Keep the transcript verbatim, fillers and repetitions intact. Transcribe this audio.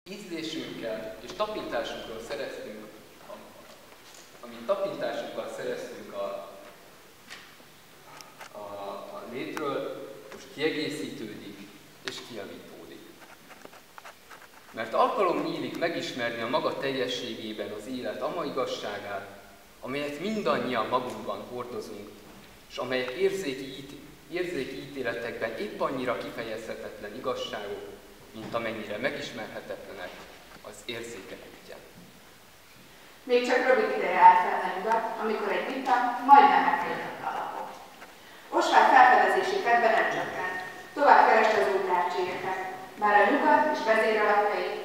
ízlésünkkel és tapintásunkról szereztünk, amit tapintásunkkal szereztünk a, a, a létről, most kiegészítődik és kijavítódik. Mert alkalom nyílik megismerni a maga teljességében az élet ama igazságát, amelyet mindannyian magunkban hordozunk, és amelyek érzéki, érzéki ítéletekben épp annyira kifejezhetetlen igazságok, mint amennyire megismerhetetlenek az érzékek útján. Még csak rövid ideje állt fel a nyugat, amikor egy vita majdnem megfordította a lapot. Osvár felfedezési kedve nem csökkent, tovább kereste az útjárcséjéket, bár a nyugat és vezéralakai